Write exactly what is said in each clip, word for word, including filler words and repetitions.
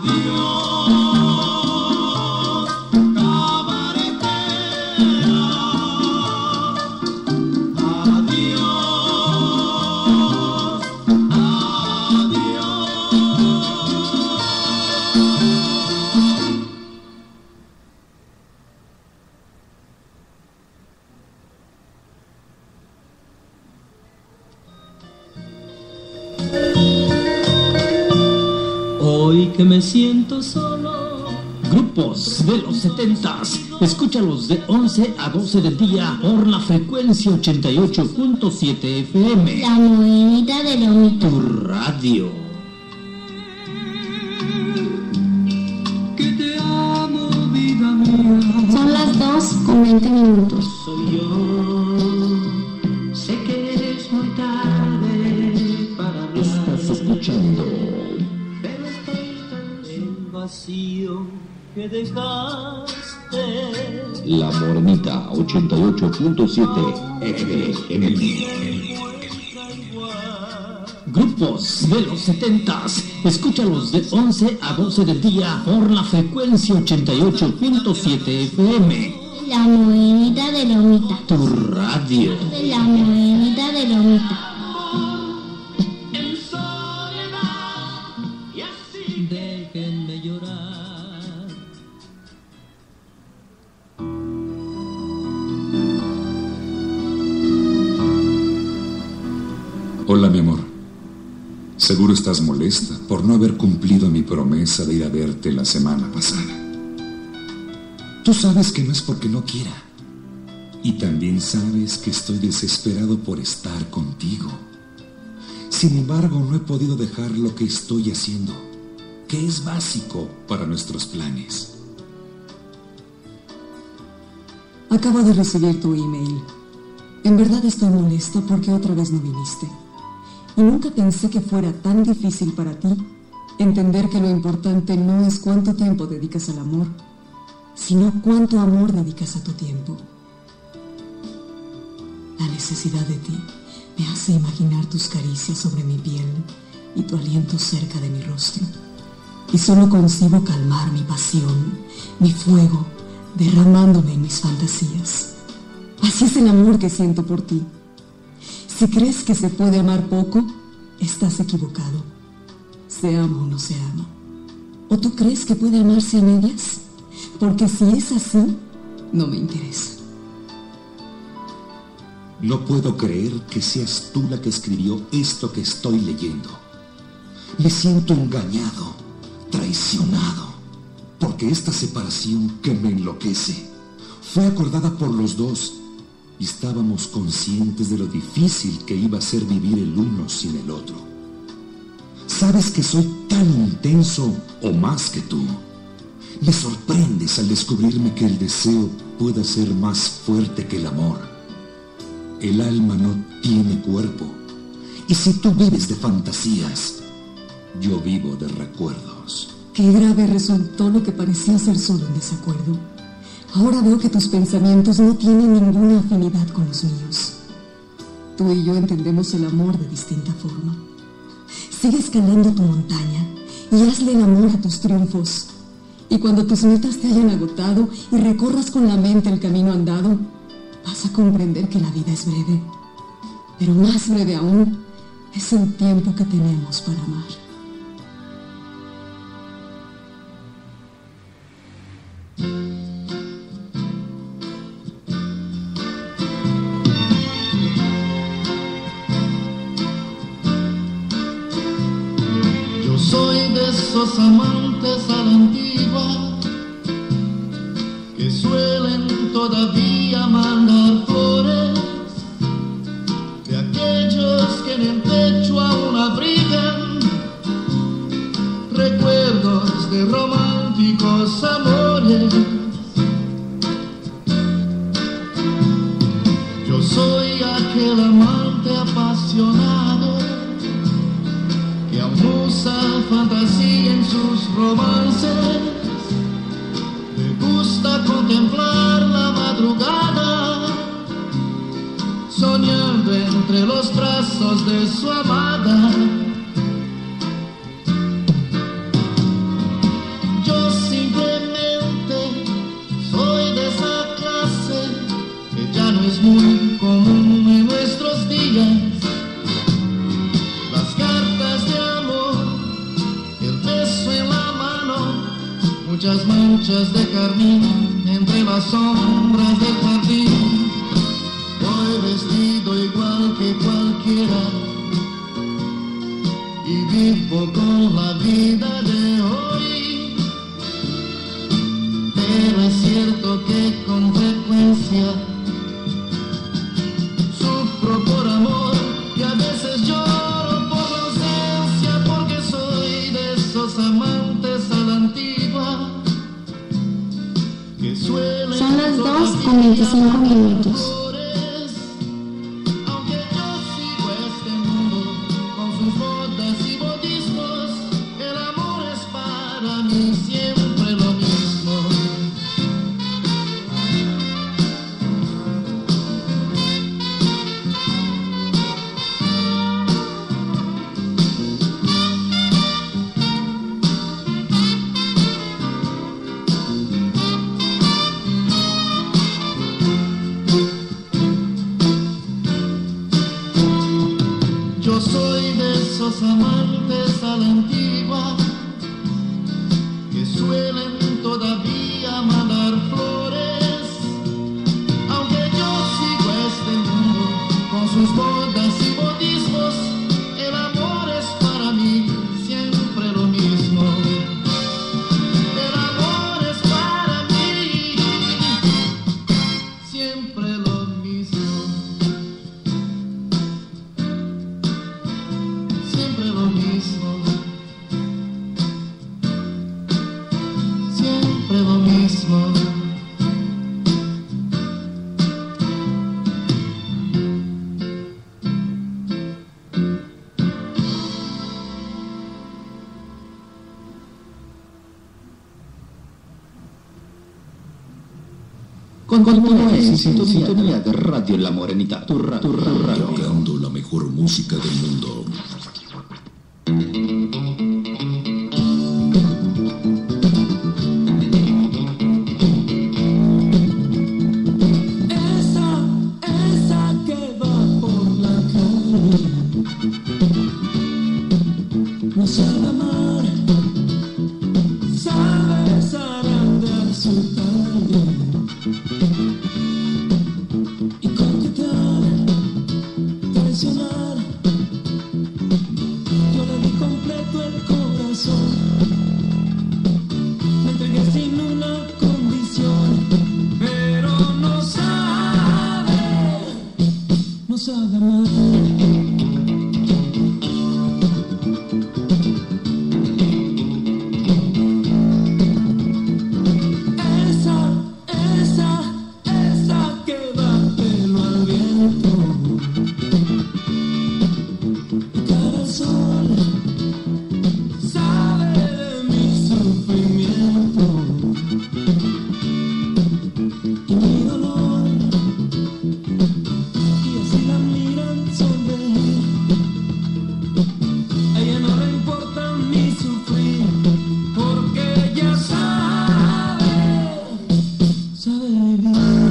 Que me siento solo. Grupos de los setentas. Escúchalos de once a doce del día por la frecuencia ochenta y ocho punto siete F M. La morenita de Lomita. Tu radio. Que te amo, vida mía. Son las dos con veinte minutos. Soy yo. Sé que es muy tarde para hablar. Estás escuchando que dejaste. La Morenita ochenta y ocho punto siete F M. Grupos de los setentas. Escúchalos de once a doce del día por la frecuencia ochenta y ocho punto siete F M. La Morenita de Lomita. Tu radio. La Morenita de Lomita. Déjenme llorar. Hola, mi amor. Seguro estás molesta por no haber cumplido mi promesa de ir a verte la semana pasada. Tú sabes que no es porque no quiera. Y también sabes que estoy desesperado por estar contigo. Sin embargo, no he podido dejar lo que estoy haciendo, que es básico para nuestros planes. Acabo de recibir tu email. En verdad estoy molesta porque otra vez no viniste. Y nunca pensé que fuera tan difícil para ti entender que lo importante no es cuánto tiempo dedicas al amor, sino cuánto amor dedicas a tu tiempo. La necesidad de ti me hace imaginar tus caricias sobre mi piel y tu aliento cerca de mi rostro. Y solo concibo calmar mi pasión, mi fuego, derramándome en mis fantasías. Así es el amor que siento por ti. Si crees que se puede amar poco, estás equivocado. Se ama o no se ama. ¿O tú crees que puede amarse a medias? Porque si es así, no me interesa. No puedo creer que seas tú la que escribió esto que estoy leyendo. Me siento engañado, traicionado, porque esta separación que me enloquece fue acordada por los dos y estábamos conscientes de lo difícil que iba a ser vivir el uno sin el otro. Sabes que soy tan intenso o más que tú. Me sorprendes al descubrirme que el deseo puede ser más fuerte que el amor. El alma no tiene cuerpo, y si tú vives de fantasías, yo vivo de recuerdos. Qué grave resultó lo que parecía ser solo un desacuerdo. Ahora veo que tus pensamientos no tienen ninguna afinidad con los míos. Tú y yo entendemos el amor de distinta forma. Sigue escalando tu montaña y hazle el amor a tus triunfos. Y cuando tus metas te hayan agotado y recorras con la mente el camino andado, vas a comprender que la vida es breve. Pero más breve aún es el tiempo que tenemos para amar. Esos amantes a la antigua que suelen todavía mandar flores, de aquellos que en el pecho aún abrigan recuerdos de románticos amores. Yo soy aquel amante apasionado que aún usa fantasía en sus romances. Me gusta contemplar la madrugada, soñando entre los brazos de su amada. muchas manchas de carmín entre las sombras del jardín. Voy vestido igual que cualquiera y vivo con la vida de hoy. Pero es cierto que con frecuencia sufro por amor y a veces lloro por la ausencia, porque soy de esos amantes a la antigua que suelen. Son las dos con veinticinco minutos. Aunque yo sigo este mundo con sus bodas y bodismos, el amor es para mí siempre lo mismo. Yo soy de esos amantes a la antigua que suelen todavía mandar flores. Aunque yo sigo este mundo con sus bodas y bodismos, el amor es para mí siempre lo mismo. El amor es para mí siempre lo mismo. Siempre lo mismo, siempre lo mismo. Continúa en sintonía de Radio La Morenita, tu ra- tu ra- radio. Tocando la mejor música del mundo. Esa, esa que va por la calle no sabe amar, sabe zarandear su talle y coquetear, traicionar. Yo le di completo el corazón, me entregué sin una condición, pero no sabe, no sabe amar. Esa, esa, esa que da pelo al viento y cara al sol, sabe de mi sufrimiento y mi dolor, y así la miran sonreír. A ella no le importa mi sufrir, porque ella sabe, sabe vivir.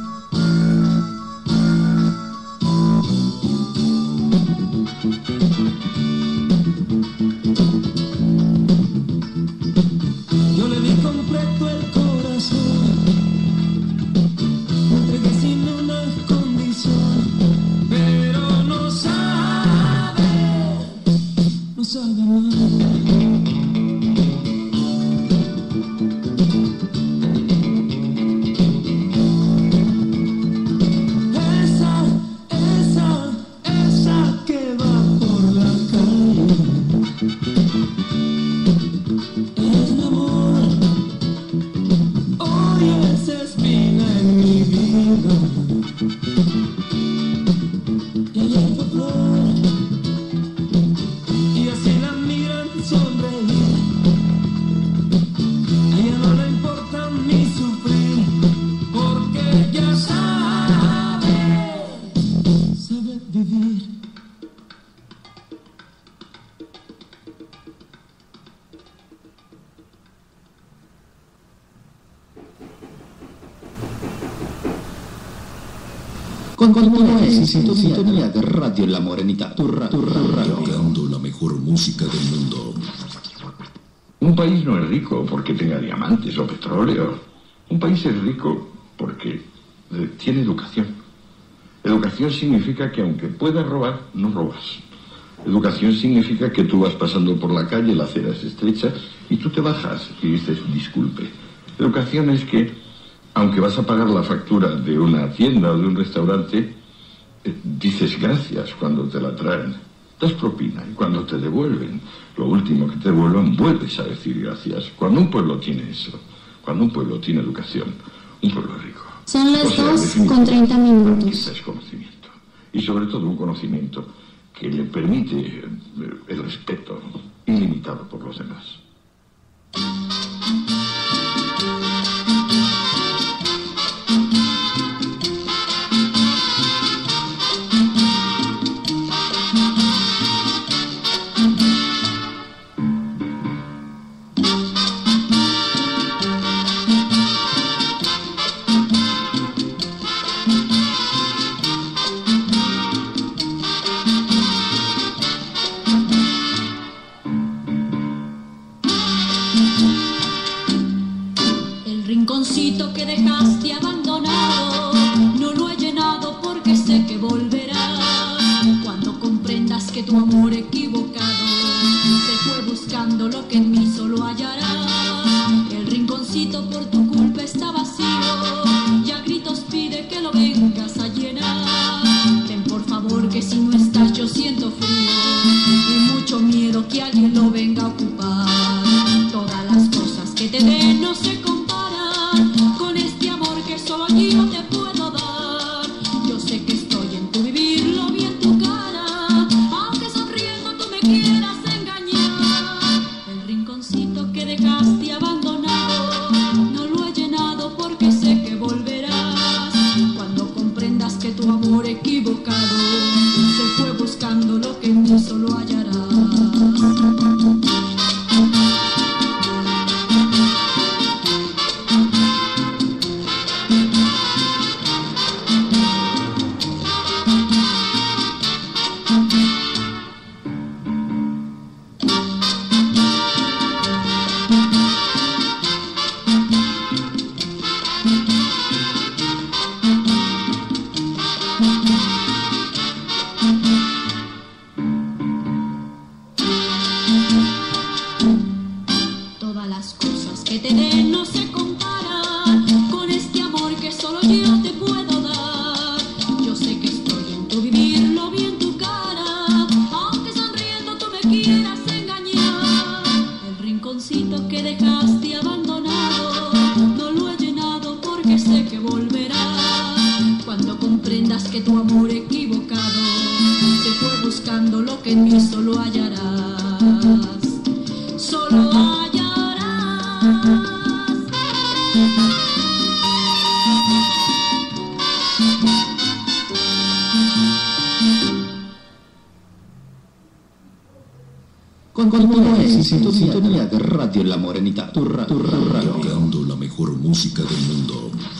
Yo le di completo el corazón, me entregué sin una condición, pero no sabe, no sabe amar. Esa, esa, esa que va por la calle es mi amor, hoy es espina en mi vida y ayer fue flor, y así la miran sonreír. A ella no le importa mi sufrir, porque ella sabe, sabe vivir. Continúa en sintonía de Radio La Morenita, tu ra- tu ra- radio. Tocando la mejor música del mundo. Un país no es rico porque tenga diamantes o petróleo. Un país es rico porque eh, tiene educación. Educación significa que aunque puedas robar, no robas. Educación significa que tú vas pasando por la calle, la acera es estrecha, y tú te bajas y dices, disculpe. Educación es que, aunque vas a pagar la factura de una tienda o de un restaurante, eh, dices gracias cuando te la traen. Das propina y cuando te devuelven, lo último que te devuelvan, vuelves a decir gracias. Cuando un pueblo tiene eso, cuando un pueblo tiene educación, un pueblo es rico. Son las O sea, dos definitivamente, con treinta minutos. riqueza es conocimiento. Y sobre todo un conocimiento que le permite eh, el respeto ilimitado por los demás. Que dejaste abandonado, no lo he llenado porque sé que volverás. Cuando comprendas que tu amor equivocado se fue buscando lo que en mí solo hallarás. El rinconcito por tu culpa está vacío y a gritos pide que lo vengas a llenar. Ven por favor que si no estás yo siento frío y mucho miedo que alguien lo venga a ocupar. Todas las cosas que te den no se comparan con este amor que solo yo te puedo dar. Yo sé que estoy en tu vivir, lo vi en tu cara, aunque sonriendo tú me quieras engañar. El rinconcito que dejaste abandonado, no lo he llenado porque sé que volverás. Cuando comprendas que tu amor equivocado se fue buscando lo que en mí solo hallarás. Continúa en sintonía de Radio La Morenita, tu, ra, tu ra, radio. Tocando la mejor música del mundo.